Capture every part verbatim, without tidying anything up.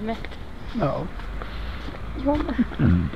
mätt. Ja. Jag med. Mm.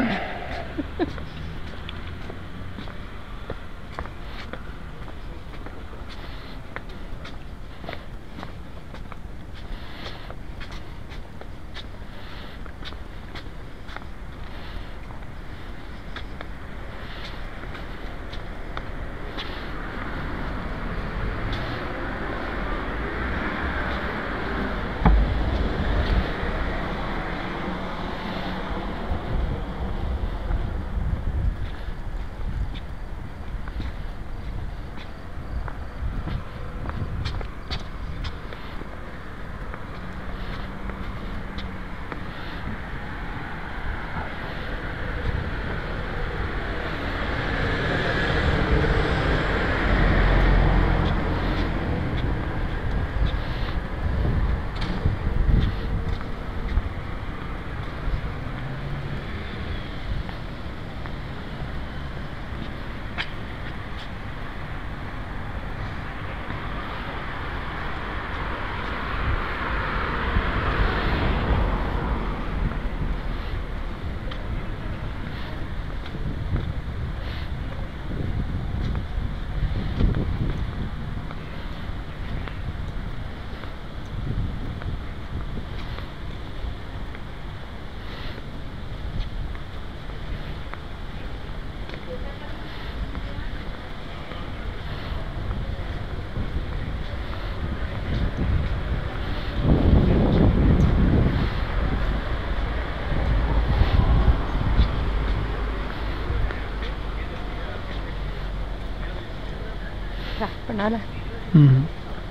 Trapporna där. Mm.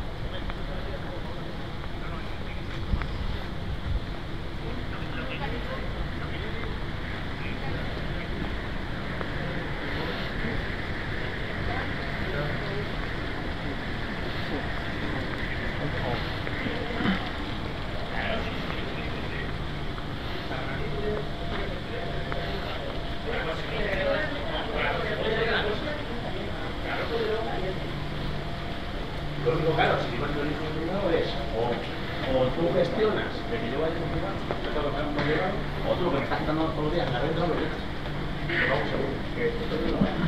Lo único, claro, si llevas el hijo privado es o, o tú gestionas de que yo vaya a privado, yo tengo que pagar un privado, o tú lo que me estás quitando todos los días en la renta lo llevas. Pero vamos, seguro, que esto no lo vaya.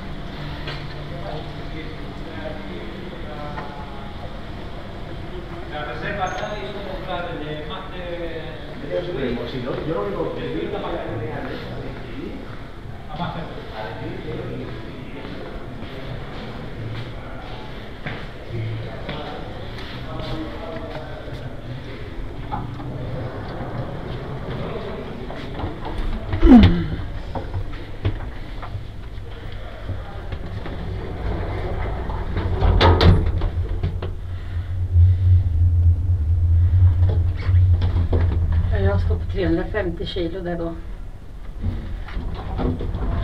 La reserva está y es como claro, de más de... Si no, yo lo único que yo la paga de a decidir, a más de... a decidir, Jag står på trehundrafemtio kilo där då.